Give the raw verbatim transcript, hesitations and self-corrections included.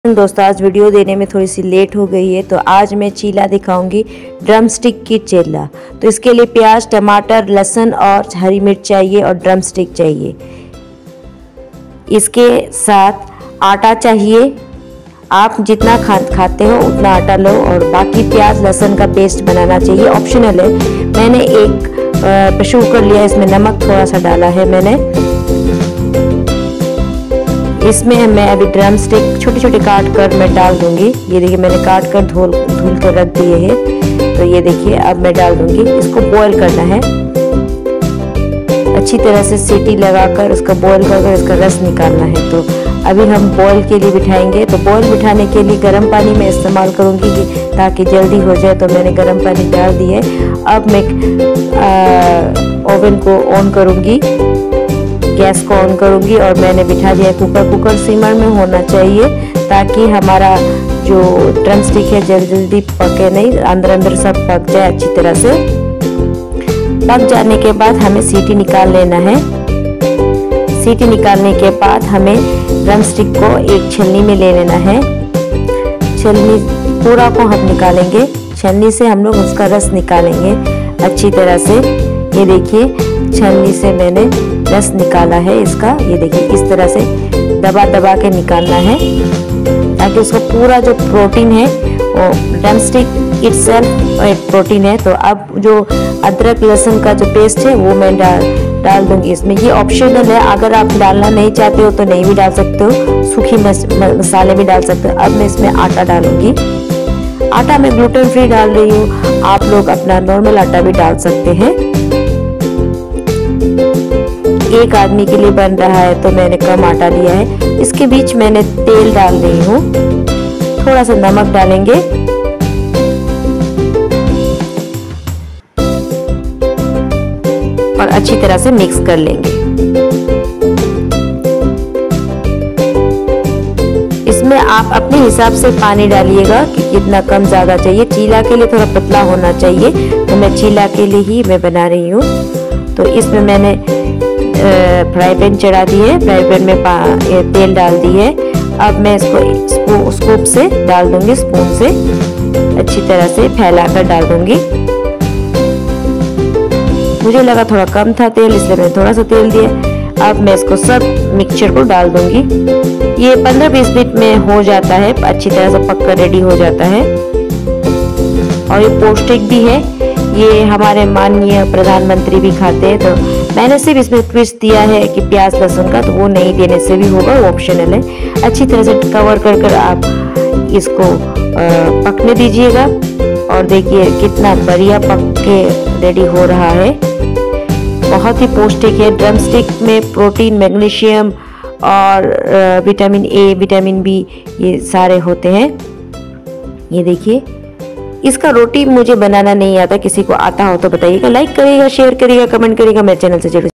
दोस्तों आज वीडियो देने में थोड़ी सी लेट हो गई है, तो आज मैं चीला दिखाऊंगी, ड्रम स्टिक की चीला। तो इसके लिए प्याज, टमाटर, लहसुन और हरी मिर्च चाहिए और ड्रम स्टिक चाहिए। इसके साथ आटा चाहिए, आप जितना खा खाते हो उतना आटा लो, और बाकी प्याज लहसुन का पेस्ट बनाना चाहिए, ऑप्शनल है। मैंने एक प्रेशर कुकर लिया, इसमें नमक थोड़ा सा डाला है मैंने। इसमें मैं अभी ड्रम स्टिक छोटे छोटे काट कर मैं डाल दूंगी। ये देखिए मैंने काट कर धुल धुल कर रख दिए हैं। तो ये देखिए अब मैं डाल दूंगी। इसको बॉईल करना है अच्छी तरह से, सीटी लगाकर उसका बॉईल कर इसका रस निकालना है। तो अभी हम बॉईल के लिए बिठाएंगे। तो बॉईल बिठाने के लिए गर्म पानी में इस्तेमाल करूंगी ताकि जल्दी हो जाए। तो मैंने गर्म पानी डाल दिए। अब मैं ओवन को ऑन करूंगी, गैस को ऑन करूंगी और मैंने बिठा दिया कुकर। कुकर सिमर में होना चाहिए ताकि हमारा जो ड्रम स्टिक है जल्दी जल्दी पके नहीं, अंदर अंदर सब पक जाए अच्छी तरह से। पक जाने के बाद हमें सीटी निकाल लेना है। सीटी निकालने के बाद हमें ड्रम स्टिक को एक छलनी में ले लेना है। छलनी पूरा को हम निकालेंगे, छलनी से हम लोग उसका रस निकालेंगे अच्छी तरह से। ये देखिए छलनी से मैंने रस निकाला है इसका। ये देखिए इस तरह से दबा दबा के निकालना है ताकि उसका पूरा जो प्रोटीन है वो ड्रम स्टिक इटसेल्फ एक प्रोटीन है। तो अब जो अदरक लहसुन का जो पेस्ट है वो मैं डाल डाल दूंगी इसमें। ये ऑप्शनल है, अगर आप डालना नहीं चाहते हो तो नहीं भी डाल सकते हो, सूखी मस, मसाले भी डाल सकते हो। अब मैं इसमें आटा डालूंगी। आटा मैं ग्लूटेन फ्री डाल रही हूँ, आप लोग अपना नॉर्मल आटा भी डाल सकते हैं। एक आदमी के लिए बन रहा है तो मैंने कम आटा लिया है। इसके बीच मैंने तेल डाल रही हूँ, थोड़ा सा नमक डालेंगे और अच्छी तरह से मिक्स कर लेंगे। इसमें आप अपने हिसाब से पानी डालिएगा कि कितना कम ज़्यादा चाहिए। चीला के लिए थोड़ा पतला होना चाहिए, तो मैं चीला के लिए ही मैं बना रही हूँ। तो इसमें मैंने फ्राई पैन चढ़ा दी है, फ्राई पैन में तेल डाल दी है। अब मैं इसको स्कूप से डाल दूंगी, स्पून से अच्छी तरह से फैलाकर डाल दूंगी। मुझे लगा थोड़ा कम था तेल, इसलिए मैंने थोड़ा सा तेल दिया। अब मैं इसको सब मिक्सचर को डाल दूंगी। ये पंद्रह बीस मिनट में हो जाता है, अच्छी तरह से पककर रेडी हो जाता है और ये पौष्टिक भी है। ये हमारे माननीय प्रधानमंत्री भी खाते हैं। तो मैंने सिर्फ इसमें ट्विस्ट दिया है कि प्याज लहसुन का, तो वो नहीं देने से भी होगा, वो ऑप्शनल है। अच्छी तरह से कवर कर कर आप इसको पकने दीजिएगा और देखिए कितना बढ़िया पक के रेडी हो रहा है। बहुत ही पौष्टिक है। ड्रम स्टिक में प्रोटीन, मैग्नीशियम और विटामिन ए, विटामिन बी ये सारे होते हैं। ये देखिए इसका रोटी मुझे बनाना नहीं आता, किसी को आता हो तो बताइएगा। लाइक करिएगा, शेयर करिएगा, कमेंट करिएगा, मेरे चैनल से जरूर